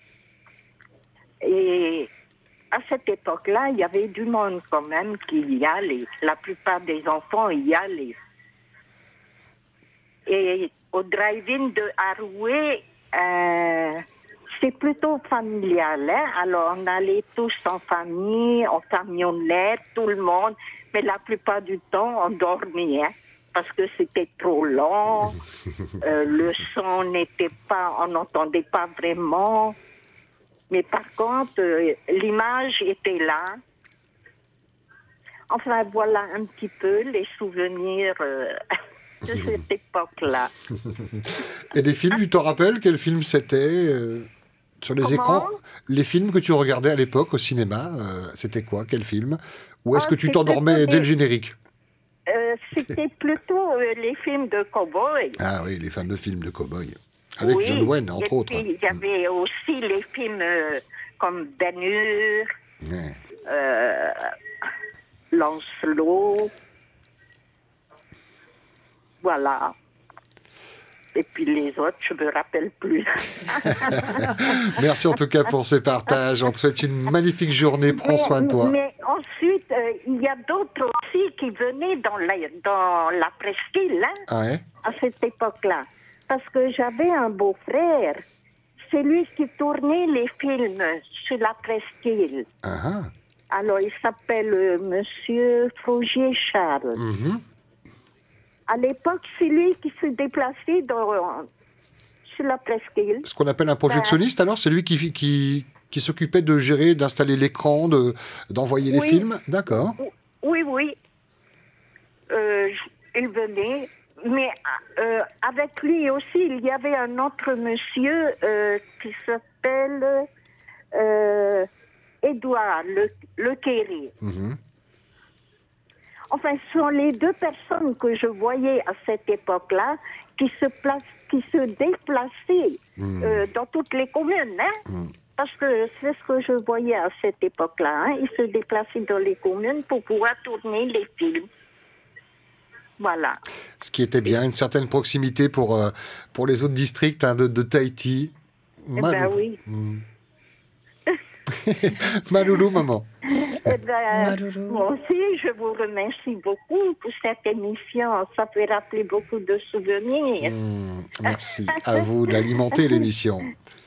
Et à cette époque-là, il y avait du monde quand même qui y allait. La plupart des enfants y allaient. Et au drive-in de Haroué, c'est plutôt familial. Hein? Alors, on allait tous en famille, en camionnette, tout le monde. Mais la plupart du temps, on dormait. Hein? Parce que c'était trop long. Le son n'était pas... On n'entendait pas vraiment. Mais par contre, l'image était là. Enfin, voilà un petit peu les souvenirs de cette époque-là. Et les films, tu t'en rappelles? Quel film c'était sur les écrans? Les films que tu regardais à l'époque au cinéma, c'était quoi? Quel film? Ou est-ce que tu t'endormais dès le générique? C'était plutôt les films de cow-boy. Ah oui, les fameux films de cow-boy. Avec John Wayne, entre autres. Il y avait aussi les films comme Ben Hur, Lancelot. Voilà. Et puis les autres, je me rappelle plus. Merci en tout cas pour ces partages. On te souhaite une magnifique journée. Prends soin de toi. Mais ensuite, il y a d'autres aussi qui venaient dans la presqu'île, hein, à cette époque-là. Parce que j'avais un beau-frère. C'est lui qui tournait les films sur la presqu'île. Alors, il s'appelle Monsieur Frogier-Charles. À l'époque, c'est lui qui se déplaçait sur la presqu'île. Ce qu'on appelle un projectionniste, alors, c'est lui qui s'occupait de gérer, d'installer l'écran, d'envoyer les films? D'accord. Oui, oui. Il venait, mais avec lui aussi, il y avait un autre monsieur qui s'appelle Édouard Lequéry. Enfin, ce sont les deux personnes que je voyais à cette époque-là qui se déplaçaient dans toutes les communes. Hein? Parce que c'est ce que je voyais à cette époque-là. Hein? Ils se déplaçaient dans les communes pour pouvoir tourner les films. Voilà. Ce qui était bien, une certaine proximité pour les autres districts de Tahiti. Ben oui. Maloulou, maman. Moi aussi, je vous remercie beaucoup pour cette émission. Ça fait rappeler beaucoup de souvenirs. Merci à vous d'alimenter l'émission.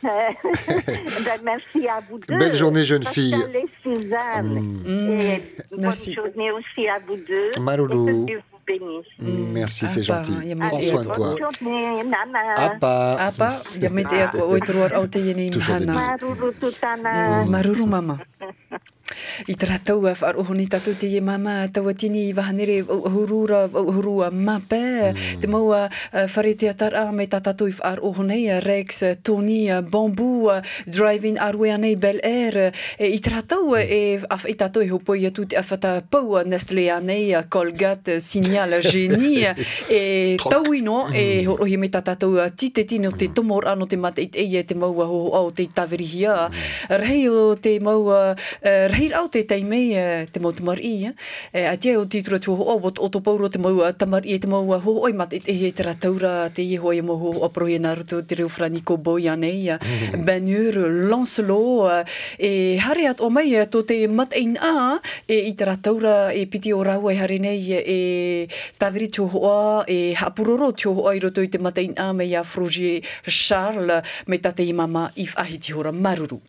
Merci à vous deux. Belle journée, jeune fille. Pascal et Suzanne. Et bonne journée aussi à vous deux. Maloulou. Et que Dieu vous bénisse. Merci, c'est gentil. Prends soin de toi. Bonne journée, Nana. Apa. Toujours des bisous. Maruru tutana. Maruru mama. I tātou a whaarohoni tātou te ie mama tawatini i wahanere hurua mape. Te maua wharetea tara me tātou I whaarohonei Rex, Tony, Bamboo, Drive-in Arwea nei Bel Air. I tātou i tātou I hopoi atu te awhata pau Nestlé anei, Colgate, Signal, Génie. E tauino e horohi me tātou tite tino te tomor ano te mate I te eie te maua ho au te taverihia. Rei o te maua Rei au te teimei te mau tamari a tia o titura tu o to pauro te mau tamari te mau ho oi mat e te rataura te I hoi mo ho aproia na ruto te reo frani ko boia nei Ben Hur Lancelot e hare at o mai to te mat ein a I te rataura e piti o rau e hare nei e taviri tu ho e hapuroro tu ho I roto I te mat ein a me ia Frogier Charles me tate I mama if ahiti hora maruru.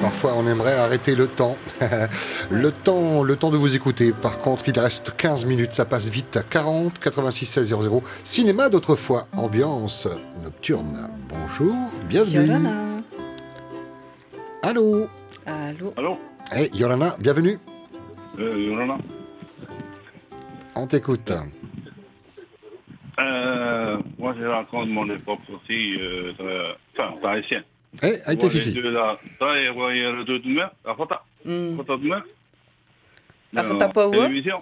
Parfois, on aimerait arrêter le temps. le temps de vous écouter. Par contre, il reste 15 minutes. Ça passe vite. 40 86 16 00. Cinéma d'autrefois. Ambiance nocturne. Bonjour. Bienvenue. Yorana. Allô. Allô. Allô. Hey, Yorana, bienvenue. Yorana. On t'écoute. Moi, je raconte mon époque aussi, haïtienne. Eh, Haïti Fifi. Télévision.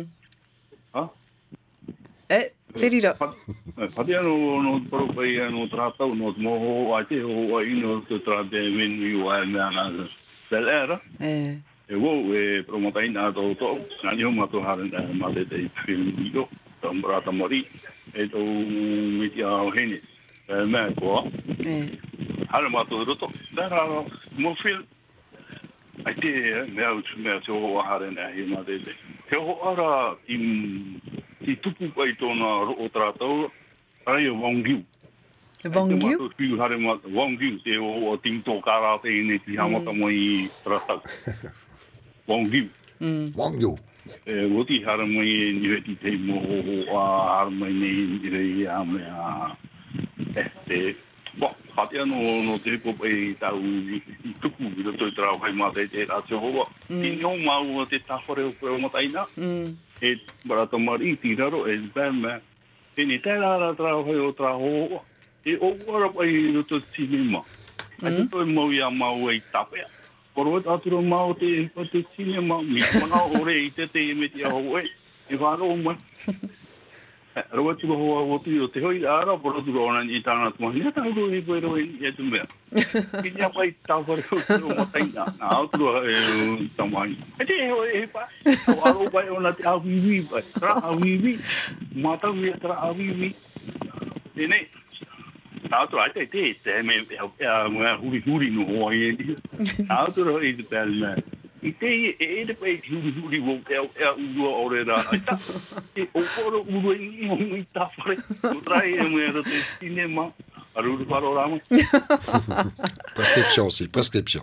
Eh, Ferira. Padia no propai no tratau no moho ate o ino to trate menu wa na selera. E wo promotai na to na ni mo to haran da ma de film io tambrata mori e to media hene ma ko hala ma to to da mo film ate me to haran da ma de te ho ara ti tupu pai tōna o tratau, ai o Wongiu. Wongiu? Wongiu, te o tinto karate ne ti hamata mo i tratau. Wongiu. Wongiu. O ti hara mo i niweti te mo a hara mo i ni rei a mea. Te, hati no te popa i tau i tupu i roto i trao kai mata i te ratio hoa. Ti nio mau te tawhare o preo mataina. E barata mari ti raro e bema e ni tera trao o trao e o ora pai no to cinema a to mo ia mau e tape por o aturo mau te cinema mi mana ore i te me ti ho e va ro mo ro tu ho tu te hoi ara por tu ro na i tana tu ni ta ro i po ro i tu me ki ya pai ta por o mo tai na outro tamai e te e pa o aro pai ona te a vivi pa tra a vivi mata vi tra a vivi ne outro ai te me huri no ho ai outro i te pel I te pai huri wo e u ore ra ita e o oro u i ta fare o trai e me te cinema Aruru panorama. Prescription aussi, prescription.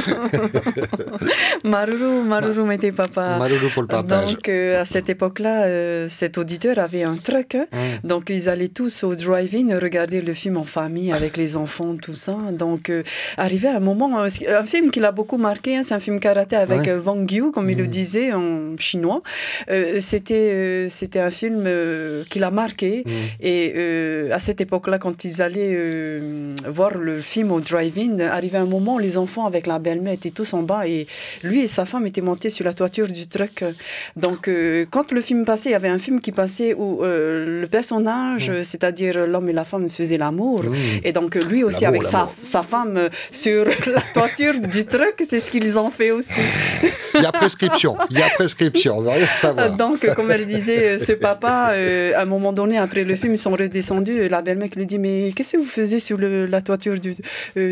Maruru m'était papa. Maruru pour le partage. Donc à cette époque-là, cet auditeur avait un truck. Donc ils allaient tous au drive-in regarder le film en famille avec les enfants, tout ça. Donc arrivé à un moment, un film qui l'a beaucoup marqué, c'est un film karaté avec Wang Yu, comme il le disait en chinois. C'était un film qui l'a marqué. Et à cette époque-là, quand ils allaient voir le film au drive-in, arrivé un moment, les enfants avec la belle-mère étaient tous en bas et lui et sa femme étaient montés sur la toiture du truck. Donc quand le film passait, il y avait un film qui passait où le personnage, c'est-à-dire l'homme et la femme, faisaient l'amour. Et donc lui aussi avec sa femme sur la toiture du truck, c'est ce qu'ils ont fait aussi. Il y a prescription, on veut rien savoir. Donc comme elle disait, ce papa, à un moment donné, après le film, ils sont redescendus et la belle-mère lui dit « Mais qu'est-ce que vous faisiez sur la toiture du truc ?»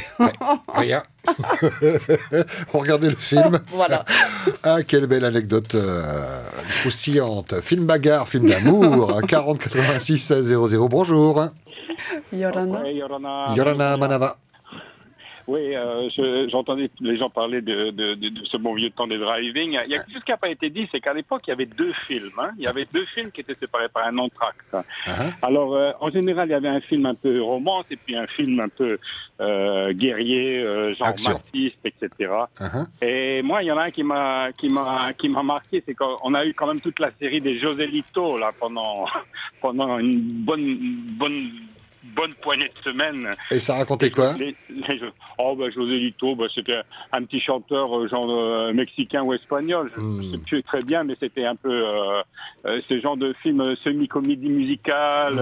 Rien. On regardait le film. Voilà. Ah, quelle belle anecdote croustillante. Film bagarre, film d'amour. 40 86 16 00. Bonjour. Yorana. Ouais, Yorana Manava. Oui, j'entendais les gens parler de ce bon vieux temps des driving. Il y a quelque chose qui n'a pas été dit, c'est qu'à l'époque, il y avait deux films. Il y avait deux films qui étaient séparés par un entracte. Alors, en général, il y avait un film un peu romance et puis un film un peu guerrier, genre marxiste, etc. Et moi, il y en a un qui m'a marqué, c'est qu'on a eu quand même toute la série des Joselito là pendant une bonne poignée de semaines. Et ça racontait quoi? Joselito, c'était un petit chanteur genre mexicain ou espagnol. Je ne sais plus très bien, mais c'était un peu ce genre de film semi-comédie musicale.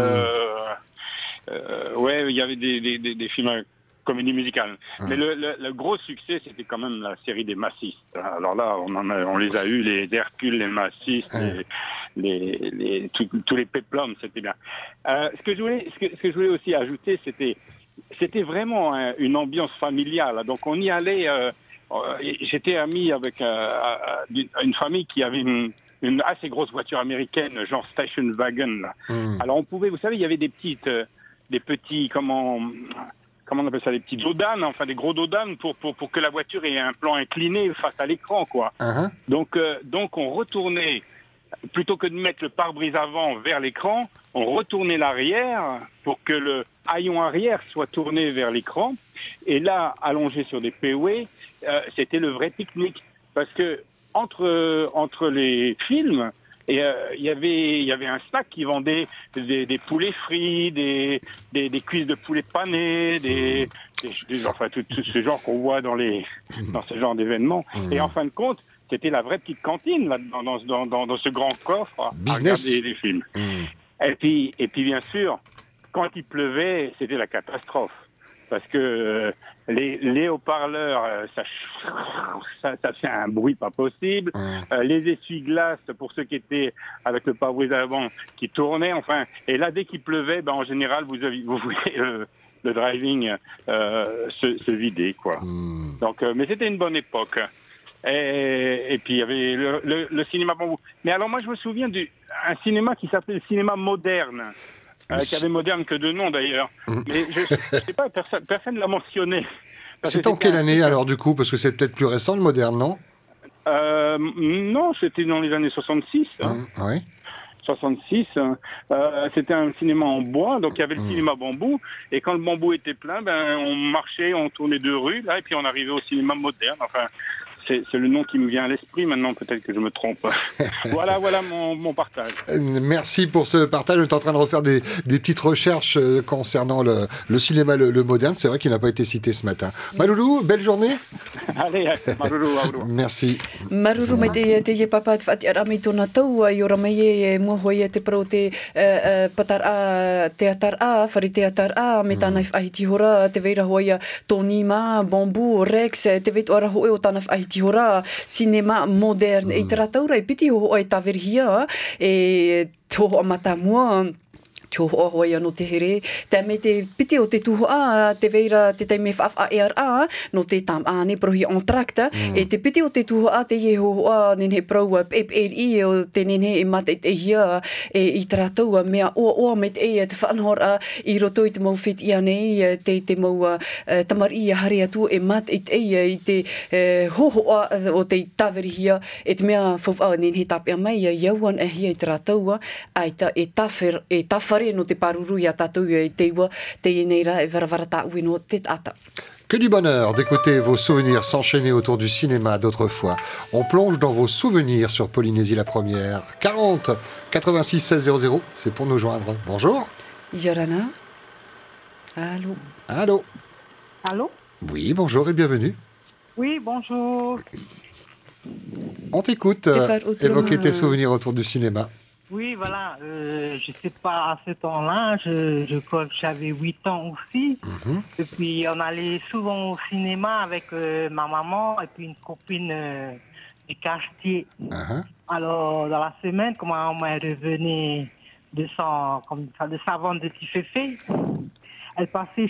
Il y avait des films comédie musicale. Mais le gros succès, c'était quand même la série des Massistes. Alors là, on les a eu, les Hercule, les Massistes, tous les péplums, c'était bien. Ce que je voulais aussi ajouter, c'était vraiment une ambiance familiale. Donc on y allait. J'étais ami avec une famille qui avait une assez grosse voiture américaine, genre station wagon. Là. Alors on pouvait, vous savez, il y avait des petits, comment comment on appelle ça, des petits dodanes, enfin des gros dodanes pour que la voiture ait un plan incliné face à l'écran, quoi. Donc on retournait, plutôt que de mettre le pare-brise avant vers l'écran, on retournait l'arrière pour que le haillon arrière soit tourné vers l'écran. Et là, allongé sur des POE, c'était le vrai pique-nique. Parce que entre les films, il y avait un snack qui vendait des poulets frits, des cuisses de poulet panées, enfin tout ce genre qu'on voit dans ce genre d'événements. Et en fin de compte, c'était la vraie petite cantine là, dans ce grand coffre à regarder les films. Et puis bien sûr, quand il pleuvait, c'était la catastrophe. Parce que les haut-parleurs, ça fait un bruit pas possible. Les essuie-glaces, pour ceux qui étaient avec le pare-brise avant, qui tournaient, enfin. Et là, dès qu'il pleuvait, en général, vous voyez le driving se vider, quoi. Donc, mais c'était une bonne époque. Et puis, il y avait le cinéma bambou. Mais alors, moi, je me souviens d'un cinéma qui s'appelait le cinéma moderne. Qui avait moderne que de nom d'ailleurs. Mais je sais pas, personne ne l'a mentionné. C'est en quelle année alors du coup? Parce que c'est peut-être plus récent le moderne, non? Non, c'était dans les années 66. Oui. 66. C'était un cinéma en bois, donc il y avait le cinéma bambou. Et quand le bambou était plein, on marchait, on tournait 2 rues, là, et puis on arrivait au cinéma moderne. Enfin, c'est le nom qui me vient à l'esprit maintenant, peut-être que je me trompe. Voilà mon partage. Merci pour ce partage. On est en train de refaire des petites recherches concernant le cinéma le moderne. C'est vrai qu'il n'a pas été cité ce matin. Maloulou, belle journée. Allez, Maloulou. Merci. Maruru mai te papa te whati ara mei tōna tau i ora mai e muahoi te pro te patar a teatar a, whare teatar a, me tāna whaiti hora, te veira hoia Tony Ma, Bamboo, Rex, te veitu ara hoi o tāna whaiti hora, cinema modern, e te rataura e piti ho e taverihia, e toho amata mua, Tio hoi no te here, te me te piti o te tuhoa, te veira te teime whaafa ERA, no te tam ane prohi entracta, e te piti o te tuhoa te ie hoa nene proua PPRI o te nene e mate te hia e i tratua mea oa me te e te whanhora i roto i te mau whit ia nei, te mau tamar ia harea tu e mate te i te hohoa o te taweri hia, e te mea whawha nene tapia mai, iauan e hia i tratua, aita e tawhara no te paruru ia tatou e te iwa, te ineira e varavarata uino te tata. Que du bonheur d'écouter vos souvenirs s'enchaîner autour du cinéma d'autrefois. On plonge dans vos souvenirs sur Polynésie la première. 40 86 16 00, c'est pour nous joindre. Bonjour. Yorana. Allô. Allô. Allô. Oui, bonjour et bienvenue. Oui, bonjour. On t'écoute évoquer tes souvenirs autour du cinéma. Oui, voilà, je sais pas, à ce temps-là, je crois que j'avais 8 ans aussi. Et puis, on allait souvent au cinéma avec ma maman et puis une copine du quartier. Alors, dans la semaine, quand ma maman revenait de sa vente de Tiféfé, elle passait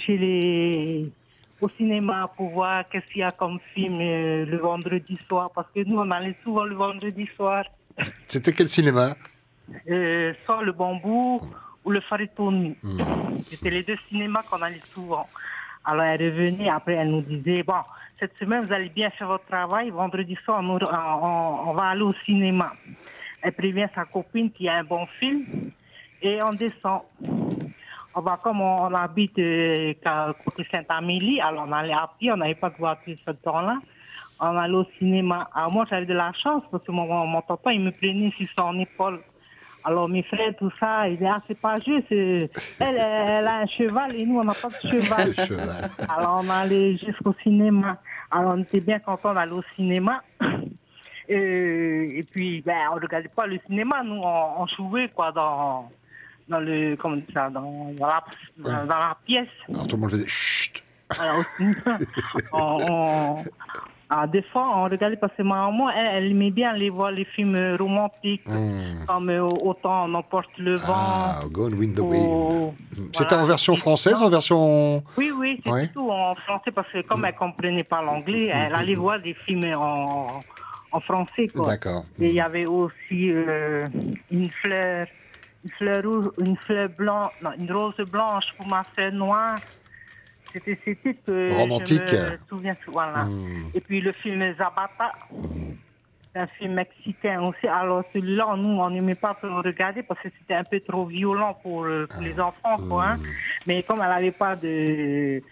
au cinéma pour voir qu'est-ce qu'il y a comme film le vendredi soir. Parce que nous, on allait souvent le vendredi soir. C'était quel cinéma? Soit le Bambou ou le Faritoni. C'était les 2 cinémas qu'on allait souvent. Alors elle revenait, après elle nous disait, bon, cette semaine vous allez bien faire votre travail, vendredi soir on va aller au cinéma. Elle prévient sa copine qu'il y a un bon film et on descend. Comme on habite côté Sainte-Amélie, alors on allait à pied, on n'avait pas de voiture ce temps-là. On allait au cinéma. Alors moi j'avais de la chance parce que mon papa il me prenait sur son épaule. Alors mes frères, tout ça, ils disaient, c'est pas juste, elle a un cheval et nous on n'a pas de cheval. Alors on allait jusqu'au cinéma. Alors on était bien contents d'aller au cinéma. Et puis on ne regardait pas le cinéma, nous on jouait quoi dans le, comment on dit ça, dans la pièce. Alors tout le monde faisait chut. Alors des fois, on regardait parce que ma maman, elle aimait bien aller voir les films romantiques, comme Autant on emporte le vent. Gone with the Wind. C'était en version française, en version... Oui, c'est tout en français, parce que comme elle ne comprenait pas l'anglais, elle allait voir des films en français, quoi. D'accord. Et il y avait aussi une rose blanche pour ma sœur noire. C'était ces titres que romantique. Je me souviens. Voilà. Et puis le film Zabata, c'est un film mexicain aussi. Alors celui-là, nous, on n'aimait pas le regarder parce que c'était un peu trop violent pour les enfants, quoi. Hein. Mais comme elle n'avait pas de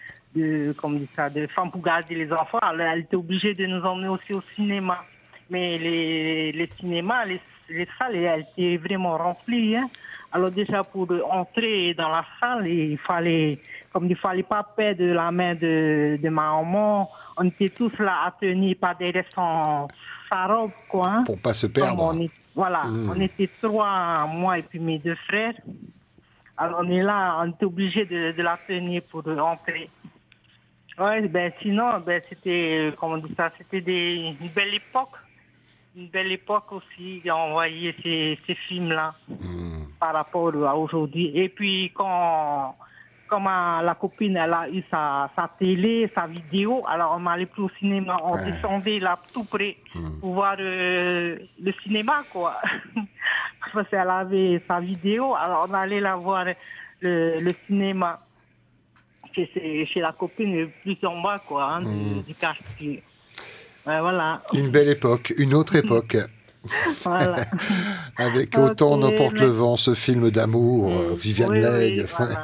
femmes pour garder les enfants, alors elle était obligée de nous emmener aussi au cinéma. Mais les cinémas, les salles, elles étaient vraiment remplies. Hein. Alors déjà pour entrer dans la salle, il fallait pas perdre la main de ma maman. On était tous là à tenir par derrière sa robe, quoi. Hein. Pour pas se perdre. On était 3, moi et puis mes 2 frères. Alors on est là, on était obligés de la tenir pour entrer. Ouais, sinon, c'était, c'était une belle époque. Une belle époque aussi, on voyait ces films-là par rapport à aujourd'hui. Et puis, quand la copine elle a eu sa télé, sa vidéo, alors on n'allait plus au cinéma, on descendait là tout près pour voir le cinéma, quoi. Parce qu'elle avait sa vidéo, alors on allait la voir le cinéma. Chez la copine plus en bas, quoi, hein, du quartier. Ouais, voilà. Une belle époque, une autre époque. Voilà. Avec autant n'emporte le vent, ce film d'amour, Viviane Leigh. Voilà.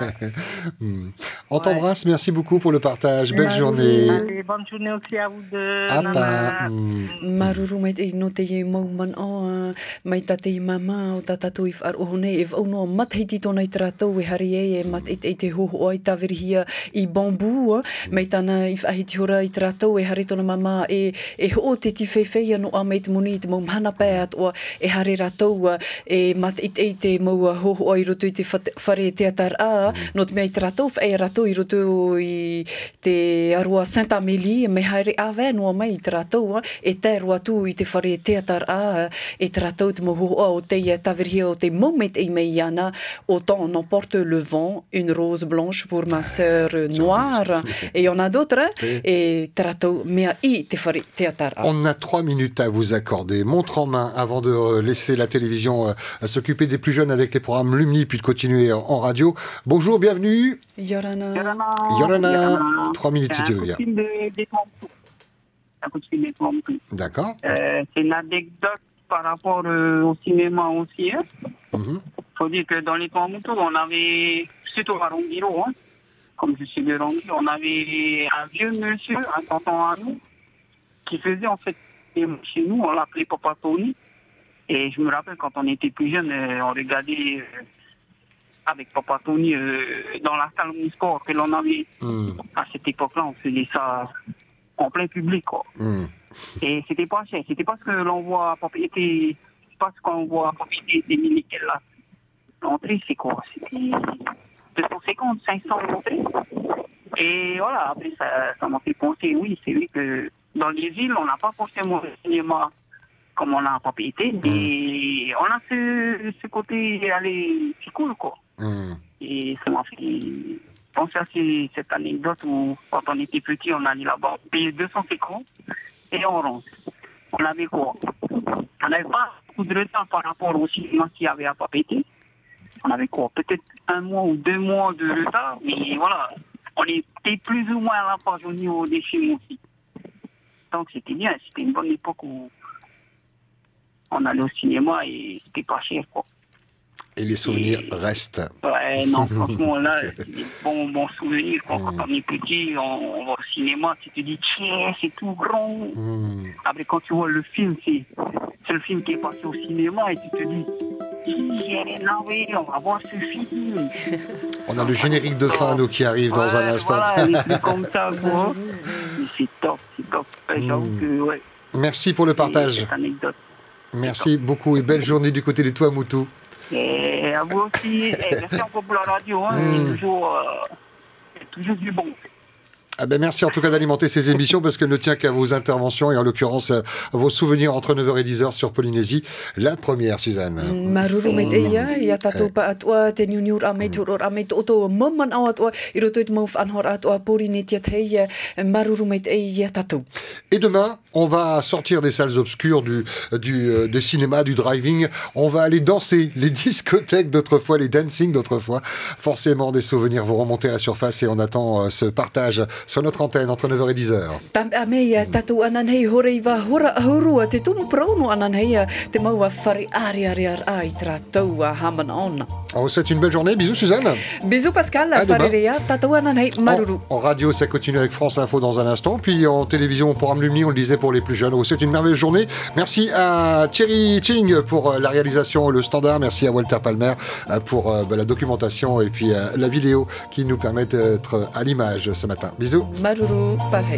On t'embrasse, merci beaucoup pour le partage. Belle journée. Allez, bonne journée aussi à vous deux. Apa. Maruru mai te no te ye mau man o mai tate mama o tatato if ar ohone if ono mat hiti tona I tratou e hari e mat te ho oi tawirihia I bambu mai tana if ahiti hora I tratou e hari tona mama e ho te tifeifei no a mai te moni te mau hana at o e hare ratou e mat te mau ho oi roto I te whare teatar a no te mei tratou e ratou I roto I te arua Saint-Amélie me hare ave no mai tratou e te roa tu I te whare teatar a e tratou te mau o te tawirihia o te moment e mei ana autant n'emporte le vent une rose blanche pour ma sœur noire et il y en a d'autres et tratou mea I te whare teatar a. On a 3 minutes à vous accorder. Montre en main avant de laisser la télévision s'occuper des plus jeunes avec les programmes Lumni puis de continuer en radio. Bonjour, bienvenue. Yorana. Yorana. 3 minutes si tu veux bien. D'accord. C'est une anecdote par rapport au cinéma aussi. Faut dire que dans les Tuamotu, on avait, surtout à Rongiro, comme je suis de Rongi, on avait un vieux monsieur, un tonton à nous, qui faisait en fait chez nous, on l'appelait Papa Tony. Et je me rappelle quand on était plus jeune, on regardait avec Papa Tony dans la salle Omnisport que l'on avait. À cette époque-là, on faisait ça en plein public, quoi. Et c'était pas cher. C'était pas ce que l'on voit propriété. C'est pas ce qu'on voit propriété des militaires là. L'entrée, c'est quoi? C'était 250, 500 l'entrée. Et voilà, après ça m'a fait penser, oui, c'est vrai que dans les villes, on n'a pas forcément le cinéma comme on a à propriété, mais on a ce côté, allez, c'est cool, quoi. Et ça m'a fait penser à cette anecdote où, quand on était petit, on allait là-bas, on payait 250 et on rentre. On avait quoi? On n'avait pas beaucoup de retard par rapport au cinéma qu'il y avait à propriété. On avait quoi? Peut-être 1 mois ou 2 mois de retard, mais voilà, on était plus ou moins à la page au niveau des films aussi. Donc c'était bien, c'était une bonne époque où on allait au cinéma et c'était pas cher, quoi. Et les souvenirs restent. Ouais, non, franchement, là, c'est des bons souvenirs. Quand on est petit, on va au cinéma, tu te dis, tiens, c'est tout grand. Après, quand tu vois le film, c'est le film qui est passé au cinéma et tu te dis, tiens, oui, on va voir ce film. On a le générique de fin, nous, qui arrive dans un instant. Voilà, c'est comme ça, quoi. C'est top, c'est top. J'avoue que, ouais. Merci pour le partage. Cette anecdote. Merci beaucoup et belle journée du côté des Tuamotu. Et à vous aussi, merci encore pour la radio, c'est toujours du bon. Ah ben merci en tout cas d'alimenter ces émissions parce qu'elle ne tient qu'à vos interventions et en l'occurrence vos souvenirs entre 9h et 10h sur Polynésie. La première, Suzanne. Maruru met eia, ia tatou pa atua te niuniur a me turor a me oto maman au atua i roto i mouf anhor atua Polynésia tei maruru met eia tatou. Et demain, on va sortir des salles obscures du cinéma, du driving. On va aller danser les discothèques d'autrefois, les dancing d'autrefois. Forcément, des souvenirs vont remonter à la surface et on attend ce partage sur notre antenne entre 9h et 10h. Pameia tatou ananhei horeiva hora ahurua te tumu prono ananhei te maua fari ari ai tratou haman on. On vous souhaite une belle journée. Bisous Suzanne. Bisous Pascal, farirea tatou ananhei maruru. En radio, ça continue avec France Info dans un instant. Puis en télévision, pour Amlumni, on le disait pour les plus jeunes. On vous souhaite une merveilleuse journée. Merci à Thierry Ching pour la réalisation, le standard. Merci à Walter Palmer pour la documentation et puis la vidéo qui nous permet d'être à l'image ce matin. Bisous. Maruru, parhei.